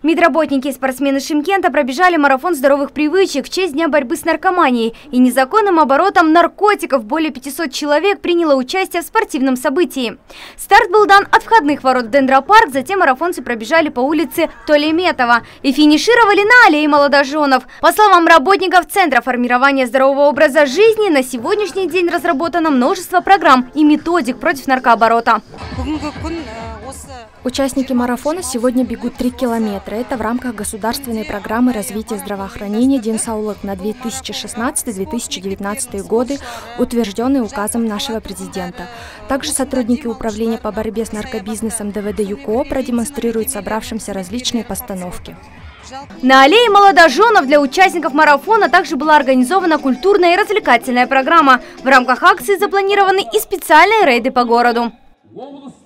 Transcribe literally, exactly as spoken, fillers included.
Медработники и спортсмены Шымкента пробежали марафон здоровых привычек в честь Дня борьбы с наркоманией и незаконным оборотом наркотиков. Более пятисот человек приняло участие в спортивном событии. Старт был дан от входных ворот в Дендропарк, затем марафонцы пробежали по улице Толеметова и финишировали на аллее молодоженов. По словам работников Центра формирования здорового образа жизни, на сегодняшний день разработано множество программ и методик против наркооборота. Участники марафона сегодня бегут три километра. Это в рамках государственной программы развития здравоохранения «Денсаулык» на две тысячи шестнадцатый — две тысячи девятнадцатый годы, утвержденный указом нашего президента. Также сотрудники управления по борьбе с наркобизнесом ДВД ЮКО продемонстрируют собравшимся различные постановки. На аллее молодоженов для участников марафона также была организована культурная и развлекательная программа. В рамках акции запланированы и специальные рейды по городу.